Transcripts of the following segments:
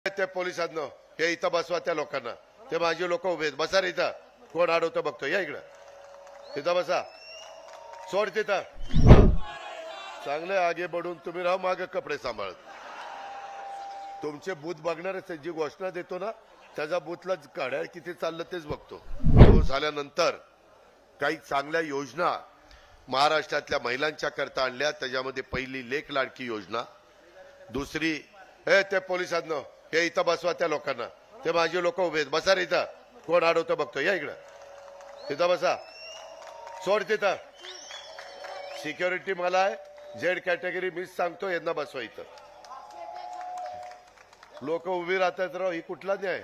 ते पोलिसांना हे इथं बसवा त्या लोकांना ते माझे लोक उभे आहेत बसा रे इथं कोण अडवतं बघतो या इकडं तिथं बसा सोड तिथं चांगले आगे बढून तुम्ही राहा मागे कपडे सांभाळत तुमचे बूथ बघणारच जी घोषणा देतो ना त्याच्या बूथला काढ्या किती चाललं तेच बघतो तो झाल्यानंतर काही चांगल्या योजना महाराष्ट्रातल्या महिलांच्या करता आणल्या त्याच्यामध्ये पहिली लेख लाडकी योजना दुसरी हे ते पोलिसांना हे इथं बसवा त्या लोकांना ते माझे लोक उभे आहेत बसा रे इथं कोण अडवतं बघतो या इकडं तिथं बसा सोड तिथं सिक्युरिटी मला आहे झेड कॅटेगरी मीच सांगतो यांना बसवा इथं लोक उभी राहतात राव ही कुठला न्याय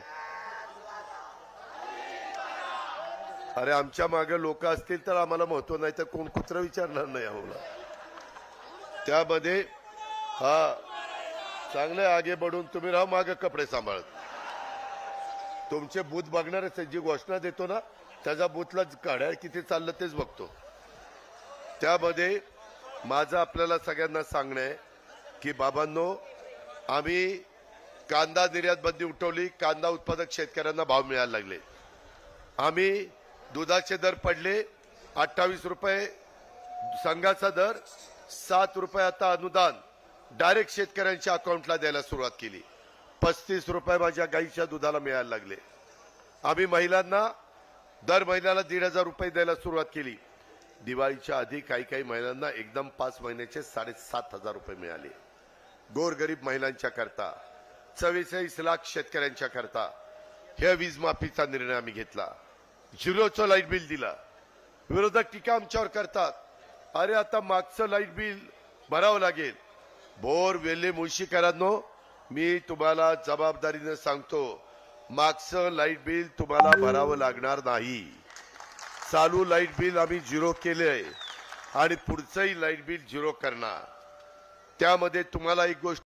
अरे आमच्या मागे लोक असतील तर आम्हाला महत्व नाही तर कोण कुत्र विचारणार नाही आम्हाला त्यामध्ये हा चांगले आगे बढून तुम्ही राहा मागे कपडे सांभाळत तुमचे बूथ बघणारच जी घोषणा देतो ना त्याच्या बूथला काढ्या किती चाललं तेच बघतो त्यामध्ये माझं आपल्याला सगळ्यांना सांगणं आहे की बाबांनो आम्ही कांदा निर्यात बंदी उठवली कांदा उत्पादक शेतकऱ्यांना भाव मिळायला लागले आम्ही दुधाचे दर पडले 28 रुपये संघाचा दर 7 रुपये आता अनुदान डायरेक्ट शेतकऱ्यांच्या अकाउंटला द्यायला सुरुवात केली 35 रुपये माझ्या गाईच्या दुधाला मिळायला लागले आम्ही महिलांना दर महिन्याला 1,500 रुपये द्यायला सुरुवात केली दिवाळीच्या आधी काही महिलांना एकदम 5 महिन्याचे 7,500 रुपये मिळाले गोरगरीब महिलांच्या करता 44 लाख शेतकऱ्यांच्या करता हे वीज माफीचा निर्णय आम्ही घेतला झिरोचं लाईट बिल दिला विरोधक टीका आमच्यावर करतात अरे आता मागचं लाईट बिल भरावं लागेल बोर वेल्हे मुळशीकरांनो मी तुम्हाला जबाबदारीने सांगतो मागचं लाईट बिल तुम्हाला भरावं लागणार नाही चालू लाईट बिल आम्ही झिरो केलंय आणि पुढचंही लाईट बिल झिरो करणार त्यामध्ये तुम्हाला एक गोष्ट